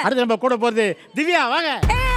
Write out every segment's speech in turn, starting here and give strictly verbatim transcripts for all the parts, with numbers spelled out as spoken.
அடுத்து நம்ம கூட போறது திவ்யா வாங்க.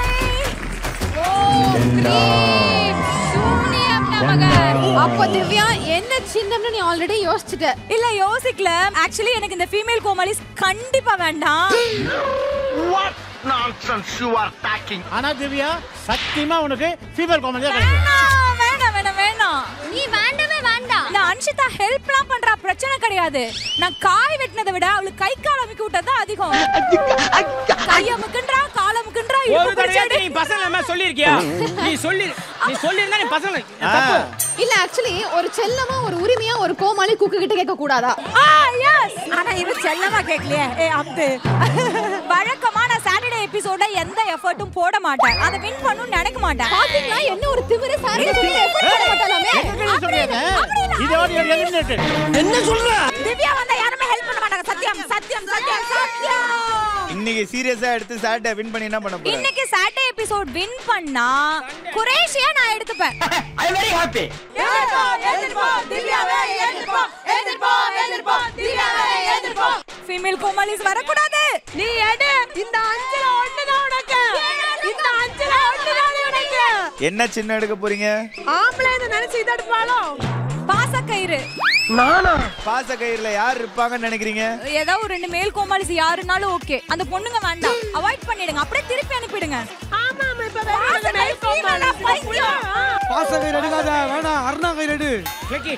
அப்போ திவ்யா என்ன சின்னம்னு நீ ஆல்ரெடி யோசிச்சிட்ட? இல்ல யோசிக்கல. ஆக்சுவலி எனக்கு இந்த ஃபீமேல் கோமாளிஸ் கண்டிப்பா வேண்டாம். What nonsense you are talking? ஆனா திவ்யா சத்தியமா உனக்கு ஃபீமேல் கோமாளி தான் கிடைக்கும். வேண்டாம் வேண்டாம் வேண்டாம். நீ வேண்டவே வேண்டாம். நான் அன்ஷிதா ஹெல்ப்லாம் பண்றா, பிரச்சனை கிடையாது. நான் காய் வெட்டினதை விட அவளுக்கு கை கால் அமுக்கி விட்டது தான் அதிகம். கை அமுக்குன்றா, கால் அமுக்குன்றா. ஒரு தடவை நீ பசங்க என்ன சொல்லிருக்கியா? நீ சொல்லி நீ சொல்லிருந்தா நீ பசங்க தப்பு. இல்ல ஆக்சுவலி ஒரு செல்லமா ஒரு உரிமையா ஒரு கோமாளி குக்கு கிட்ட கேட்க கூடாதா? ஆ எஸ். ஆனா இது செல்லமா கேக்கலையே. ஏ அப்து. வழக்கமா நான் சாட்டர்டே எபிசோட்ல எந்த எஃபர்ட்டும் போட மாட்டேன். அத வின் பண்ணனும் நினைக்க மாட்டேன். பாத்தீங்களா என்ன ஒரு திமிரு சாட்டர்டே எஃபர்ட் போட மாட்டாலாமே. இதோட எலிமினேட். என்ன சொல்ற? திவ்யா வந்தா யாருமே ஹெல்ப் பண்ண மாட்டாங்க. சத்தியம் சத்தியம் சத்தியம் சத்தியம். இன்னைக்கு சீரியஸா எடுத்து சாட்டர்டே வின் பண்ணி என்ன பண்ண போற? இன்னைக்கு சாட்டர்டே எபிசோட் வின் பண்ணா குரேஷியா நான் எடுத்துப்பேன். I am very happy. எதிர்போ எதிர்போ திவ்யாவே எதிர்போ எதிர்போ எதிர்போ திவ்யாவே எதிர்போ. ஃபீமேல் கோமாளிஸ் வர கூடாது. நீ எடு. இந்த அஞ்சல ஒண்ணு தான் உனக்கு. இந்த அஞ்சல ஒண்ணு தான் உனக்கு. என்ன சின்ன எடுக்க போறீங்க? ஆம்பளை என்ன நினைச்சு இத எடுப்பாளோ? பாசக்கயிறு. நானா? பாச கயிறுல யார் இருப்பாங்கன்னு நினைக்கிறீங்க? ஏதோ ஒரு ரெண்டு மேல் கோமாளிஸ் யாருனாலும் ஓகே. அந்த பொண்ணுங்க வேண்டாம். அவாய்ட் பண்ணிடுங்க. அப்படியே திருப்பி அனுப்பிடுங்க. ஆமா ஆமா இப்ப வேற மேல் கோமாளிஸ் பைத்தியம். பாச கயிறு எடுக்காத. வேணாம் அருணா கயிறு எடு. கேக்கி.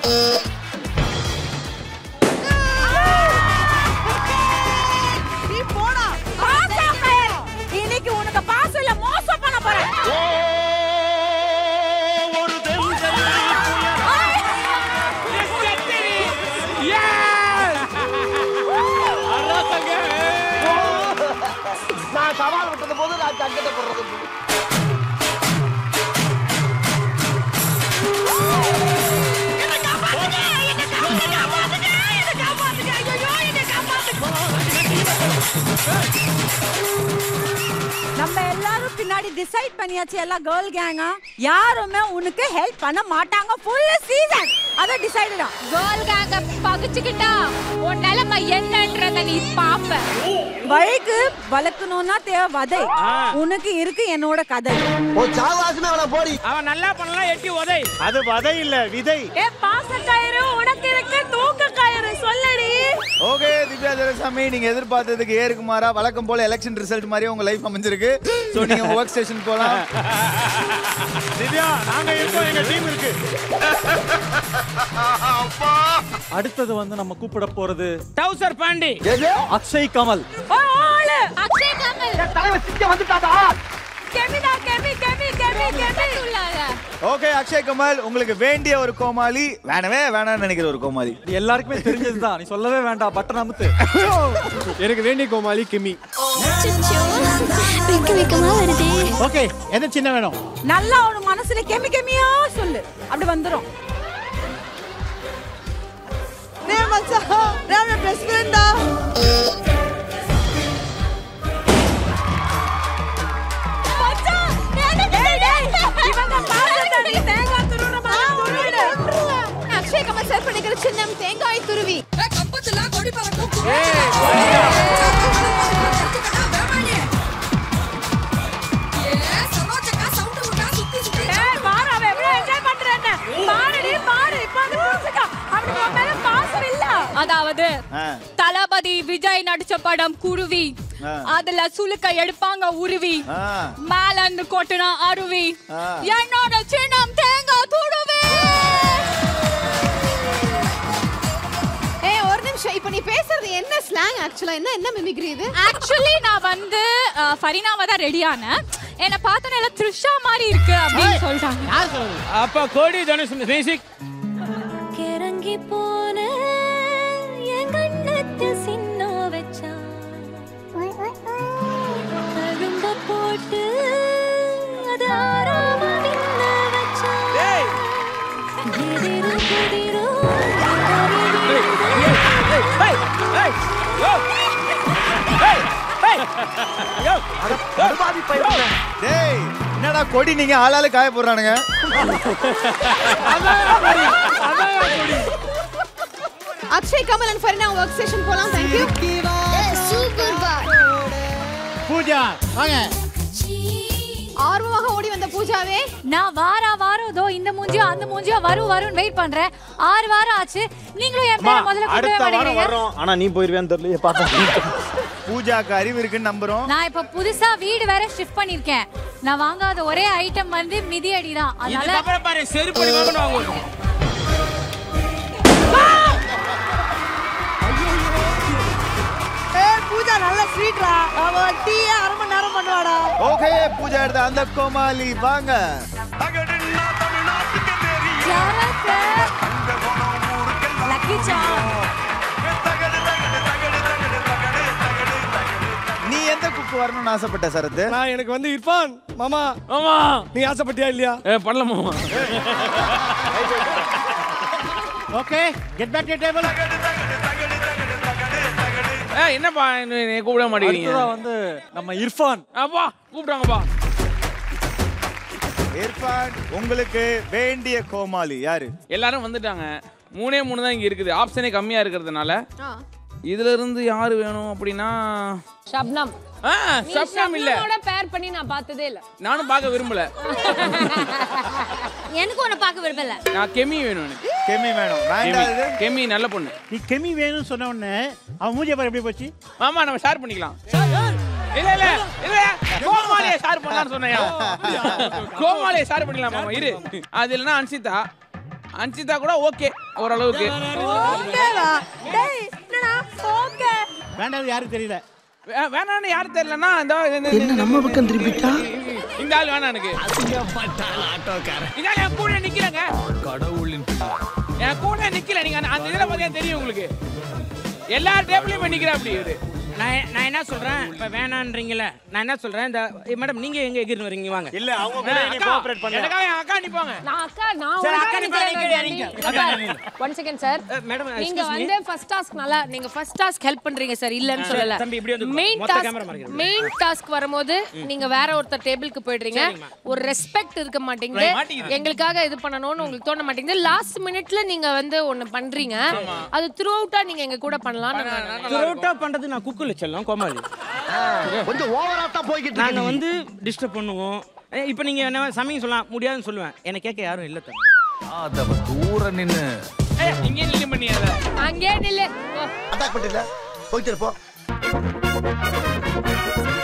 நீ போடா. பாசக்கயிறு. இன்னைக்கு உனக்கு பாசம் இல்ல மோசம் பண்ண போறேன். நான் சவால் விட்டது போது நான் சங்கட போடுறது. நம்ம எல்லாரும் பின்னாடி டிசைட் பண்ணியாச்சு. எல்லாம் கேர்ள் கேங்கா யாருமே உனக்கு ஹெல்ப் பண்ண மாட்டாங்க. ஃபுல் சீசன் அத டிசைடடா. கேர்ள் கேங்க பகிச்சுக்கிட்டா உன் நிலைமை என்னன்றத நீ பாப்ப. பைக்கு வளக்கணும்னா தேவை வதை. உனக்கு இருக்கு என்னோட கதை. ஓ சாவாசமே அவள போடி. அவன் நல்லா பண்ணலாம் எட்டி உதை. அது வதை இல்ல விதை. ஏ பாசக்கயிறு உனக்கு இருக்கு தூக்க கயிறு சொல்லடி. ஓகே திவ்யா ஜெரசாமி, நீங்க எதிர்பார்த்ததுக்கு ஏறுக்கு மாறா வழக்கம் போல எலெக்ஷன் ரிசல்ட் மாதிரியே உங்க லைஃப் அமைஞ்சிருக்கு. சோ நீங்க வொர்க் ஸ்டேஷன் போலாம். திவ்யா நாங்க இருக்கோம், எங்க டீம் இருக்கு. அடுத்தது வந்து நம்ம கூப்பிட போறது டவுசர் பாண்டி. அக்ஷய் கமல். ஆளு அக்ஷய் கமல். தலைவன் சிக்க வந்துட்டாடா. கெமிடா கெமி கெமி கெமி கெமி உள்ளாங்க. ஓகே அக்ஷய் கமல், உங்களுக்கு வேண்டிய ஒரு கோமாளி, வேணவே வேணாம்னு நினைக்கிற ஒரு கோமாளி. எல்லாருக்குமே தெரிஞ்சதுதான், நீ சொல்லவே வேண்டாம். பட்டன் அமுத்து. எனக்கு வேண்டிய கோமாளி கிமி. ஓகே எது சின்ன வேணும்? நல்லா ஒரு மனசுல கெமி கெமியா சொல்லு, அப்படி வந்துரும். நே மச்சான், நான் பெஸ்ட் ஃப்ரெண்டா. மச்சான், டேய் டேய், இவங்க பாசத்தடி தேங்காய் துருவுற மாதிரி துருவிடு. அக்ஷய் கமல் சார் பண்ணிக்கிற சின்னம் தேங்காய் துருவி. கம்பத்துல கொடி பறக்கும். அதாவது தளபதி விஜய் நடிச்ச படம் குருவி, அதுல சுளுக்க எடுப்பாங்க உருவி, மேல இருந்து கொட்டுனா அருவி, என்னோட சின்னம் தேங்காய் துருவி. ஏய் ஒரு நிமிஷம், இப்போ நீ பேசுறது என்ன ஸ்லாங் ஆக்சுவலா? என்ன என்ன மிமிக்ரி இது? ஆக்சுவலி நான் வந்து ஃபரினாவா தான் ரெடியான. என்ன பார்த்தா எல்லாம் த்ரிஷா மாதிரி இருக்கு அப்படின்னு சொல்லிட்டாங்க. யார் சொல்றது? அப்ப கோடி தனுஷ் மியூசிக். கிறங்கி போன என் கண்ணத்தில் சின்ன வச்சா தழும்ப போட்டு அது ஆறாம நின்ன வச்சா திதிரு திதிரு டேய் என்னடா கொடி நீங்க ஆளாளு காய போடுறானுங்க. Akshay Kamal and Farina work station போலாம். Thank you. சூப்பர் பா. பூஜா வாங்க. ஆர்வமாக ஓடி வந்த பூஜாவே, நான் வாரா வாரம் இதோ இந்த மூஞ்சியோ அந்த மூஞ்சியோ வரும் வரும் வெயிட் பண்றேன். ஆறு வாரம் ஆச்சு, நீங்களும் என் பேரை முதல்ல கூப்பிடவே மாட்டேங்கிறீங்க. ஆனா நீ போயிருவேன்னு தெரியல பாப்போம். பூஜாக்கு அறிவு இருக்குன்னு நம்புறோம். நான் இப்ப புதுசா வீடு வேற ஷிஃப்ட் பண்ணிருக்கேன். நான் வாங்காத ஒரே ஐட்டம் வந்து மிதியடி தான். அதனால அப்புறம் பாரு செருப்பு வாங்கணும் வாங்குவோம். ஏய் பூஜா நல்ல ஸ்வீட்ரா. அவ டீ அரை மணி நேரம் பண்ணுவாடா. ஓகே பூஜா எடுத்த அந்த கோமாளி வாங்க. லக்கி சா. நீ எந்த குக்கு வரணும்னு ஆசைப்பட்ட சரத்? நான் எனக்கு வந்து இர்ஃபான் மாமா மாமா நீ ஆசைப்பட்டியா இல்லையா? ஏ பண்ணல மாமா. Okay get back to table. ஏய் என்னப்பா என்ன கூப்பிட மாட்டேங்கிறீங்க? அடுத்ததா வந்து நம்ம இர்ஃபான். அப்பா கூப்பிடுவாங்கப்பா. இர்ஃபான் உங்களுக்கு வேண்டிய கோமாளி யாரு? எல்லாரும் வந்துட்டாங்க. மூணே மூணு தான் இங்க இருக்குது. ஆப்ஷனே கம்மியா இருக்கிறதுனால இதுல இருந்து யாரு வேணும் அப்படின்னா ஷப்னம். ஆ ஷப்னம் இல்ல. ஷப்னமோட பேர் பண்ணி நான் பார்த்ததே இல்ல. நானும் பார்க்க விரும்பல. எனக்கு ஒண்ணு பார்க்க விரும்பல. நான் கெமி வேணும் எனக்கு. கெமி வேணும். வேண்டாம் இது. கெமி நல்ல பொண்ணு. நீ கெமி வேணும்னு சொன்ன உடனே அவன் மூஞ்சி பாரு எப்படி போச்சு. மாமா நம்ம ஷேர் பண்ணிக்கலாம். இல்ல இல்ல இல்ல கோமாளியை ஷேர் பண்ணலாம்னு சொன்னேன். கோமாளியை ஷேர் பண்ணிக்கலாம் மாமா இரு. அது இல்லனா அன்சிதா. அன்சிதா கூட ஓகே ஓரளவுக்கு. ஓகேவா? டேய் என்னடா ஓகே. வேண்டாம் யாருக்கு தெரியல. வேணான்னு யாரு தெரியலன்னா இந்த என்ன நம்ம பக்கம் திருப்பிட்டா? இந்த ஆள் வேணாம் எனக்கு. இந்த ஆள் என் கூட நிக்கலங்க. கடவுளின் என் கூட நிக்கல. நீங்க அந்த இதுல பார்த்தா தெரியும் உங்களுக்கு. எல்லா டேபிளையும் நிக்கிறேன் அப்படி இது. நான் நான் என்ன சொல்றேன் இப்ப வேணான்றீங்கல நான் என்ன சொல்றேன் இந்த மேடம் நீங்க எங்க எகிர்ந்து வரீங்க வாங்க. இல்ல அவங்க கூட நீ கோஆபரேட் பண்ணு. எனக்காக என் அக்கா நிப்பாங்க. நான் அக்கா நான் சரி ஒரு அக்கா நிப்பாங்க. One second sir. மேடம் நீங்க வந்து ஃபர்ஸ்ட் டாஸ்க் நல்லா நீங்க ஃபர்ஸ்ட் டாஸ்க் ஹெல்ப் பண்றீங்க சார் இல்லன்னு சொல்லல. தம்பி இப்படி வந்து மெயின் டாஸ்க் மெயின் டாஸ்க் வரும்போது நீங்க வேற ஒருத்தர் டேபிளுக்கு போயிடுறீங்க. ஒரு ரெஸ்பெக்ட் இருக்க மாட்டேங்குது. எங்களுக்காக இது பண்ணணும்னு உங்களுக்கு தோண மாட்டேங்குது. லாஸ்ட் மினிட்ல நீங்க வந்து ஒன்னு பண்றீங்க. அது த்ரூ அவுட்டா நீங்க எங்க கூட பண்ணலாம். த்ரூ அவுட்டா பண்றது நான் குக்குல செல்லம் கோமாளி. கொஞ்சம் ஓவரா தான் போயிட்டு நாங்க வந்து டிஸ்டர்ப் பண்ணுவோம். இப்போ நீங்க என்ன சமயம் சொல்லலாம் முடியாதுன்னு சொல்லுவேன். என்ன கேட்க யாரும் இல்ல தம்பி. அதவ தூர நின்னு ஏய் இங்க நில்லு பண்ணியாத. அங்கே நில்லு. அட்டாக் பண்ணில போயிட்டு இருப்போம்.